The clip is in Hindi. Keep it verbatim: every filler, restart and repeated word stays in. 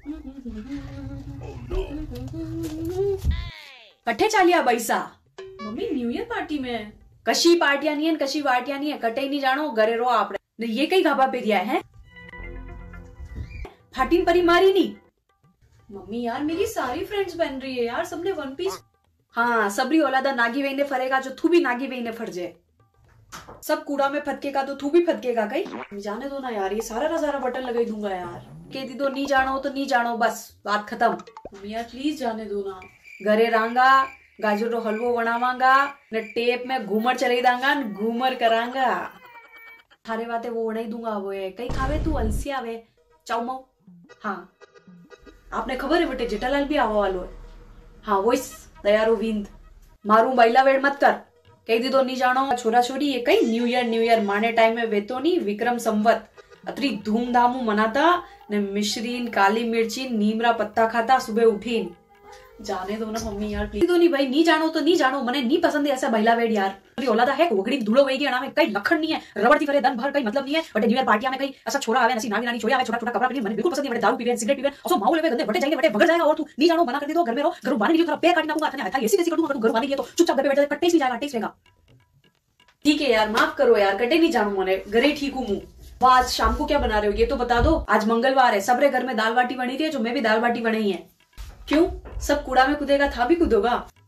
कट्ठे चालिया बैसा मम्मी न्यू ईयर पार्टी में कशी पार्टियां नहीं है कशी वार्टियां नहीं है कटे नहीं जानो घरे रो आप ये कई घाबा पे दिया है फाटीन परी मारी नहीं। मम्मी यार मेरी सारी फ्रेंड्स पहन रही है यार सबने वन पीस। हाँ सबरी औलादा नागी वही ने फरेगा जो थू भी नागी वही ने फर जाए। सब कूड़ा में फटकेगा तो थू भी फटकेगा कहीं जाने दो ना यार ये सारा का सारा बटन लगा दूंगा यार। के दी दो नहीं जानो तो नहीं जानो बस बात खत्म। मम्मी यार प्लीज जाने दो ना। घरे रांगा गाजर रो हलवो बनावांगा न टेप में घूमर चले दांगा न घूमर करांगा। थारे बाते वो बनाई दूंगा वो है कई खावे तू अलसी आवे चाउ माऊ। हाँ आपने खबर है बेटे जेठालाल भी आवा वालो है। हाँ वो इस दयारो विंद मारू बैला वेड़ मत कर कही दी तो नहीं जानो छोरा छोरी ये कई न्यू ईयर न्यू ईयर माने टाइम में वेतो नहीं विक्रम संवत अतरी धूमधाम मनाता ने मिश्रीन काली मिर्ची नीमरा पत्ता खाता सुबह उठीन। जाने दो ना मम्मी यार प्लीज। तो नहीं भाई नहीं जानो तो नहीं जानो मने नहीं पसंद है ऐसा बैला वेड़ यार। औलादा है ओगड़ी धूलो वेगी अना में कई लखन नहीं है रबड़ती करे दन भर कई मतलब नहीं है बट न्यू ईयर पार्टियां में कई ऐसा छोरा आवे नसी नानी नानी छोरी आवे छोटा छोटा कपड़ा पहनी मने बिल्कुल पसंद नहीं बटे दारू पीवे सिगरेट पीवे और माहौल में गंदे बटे जाएंगे बटे भगर जाएगा और तू नहीं जानो मना कर दे दो घर में रहो घर बाने नहीं थोड़ा पैर काटना दूंगा था ऐसी कैसी करूंगा घर बाने की तो चुपचाप घर पे बैठ जाए कट्टे नहीं जाएगा टेस्ट रहेगा। ठीक है यार माफ करो यार कटे नहीं जानू मने घरे ठीक हूँ मुंह। आज शाम को क्या बना रहे हो ये तो बता दो। आज मंगलवार है सबरे घर में दाल बाटी बनी थी जो मैं भी दाल बाटी बनाई है। क्यों सब कूड़ा में कूदेगा था भी कूदोगा।